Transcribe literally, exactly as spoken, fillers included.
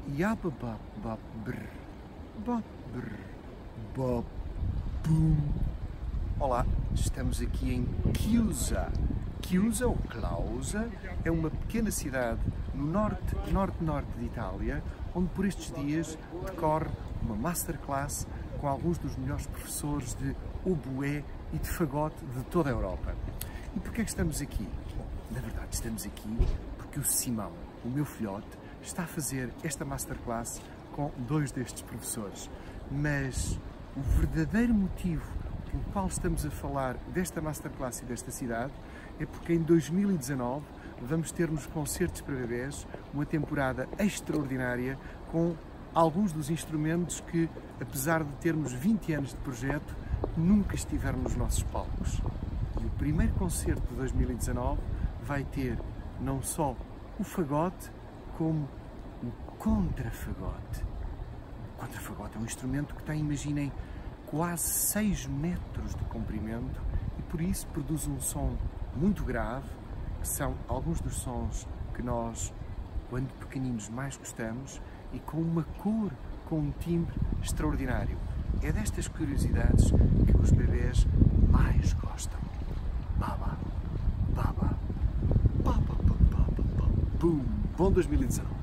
Yaba bap bap brr, bap brr, bap bum. Olá, estamos aqui em Chiusa. Chiusa ou Clausa é uma pequena cidade no norte, norte-norte de Itália, onde por estes dias decorre uma masterclass com alguns dos melhores professores de oboé e de fagote de toda a Europa. E porquê é que estamos aqui? Bom, na verdade estamos aqui porque o Simão, o meu filhote, está a fazer esta masterclass com dois destes professores. Mas o verdadeiro motivo pelo qual estamos a falar desta masterclass e desta cidade é porque em dois mil e dezanove vamos ter nos concertos para bebés uma temporada extraordinária com alguns dos instrumentos que, apesar de termos vinte anos de projeto, nunca estiveram nos nossos palcos. E o primeiro concerto de dois mil e dezanove vai ter não só o fagote, como o contrafagote. O contrafagote é um instrumento que tem, imaginem, quase seis metros de comprimento e por isso produz um som muito grave, que são alguns dos sons que nós, quando pequeninos, mais gostamos, e com uma cor, com um timbre extraordinário. É destas curiosidades que os bebés mais gostam. Baba, baba, baba, baba, baba, bum. Bom dois mil e dezanove.